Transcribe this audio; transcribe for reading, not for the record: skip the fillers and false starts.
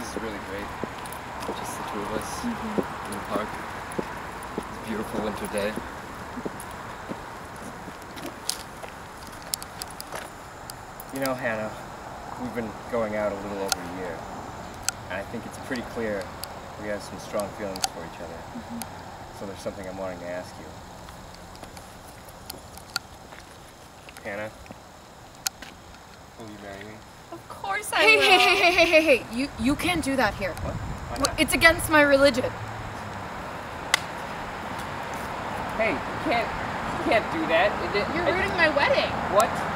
This is really great. Just the two of us in the park. It's a beautiful winter day. You know, Hannah, we've been going out a little over a year, and I think it's pretty clear we have some strong feelings for each other. So there's something I'm wanting to ask you. Hannah, will you marry me? Of course I will. Hey, you can't do that here. What? Why not? It's against my religion. Hey, you can't do that. You're ruining my wedding. What?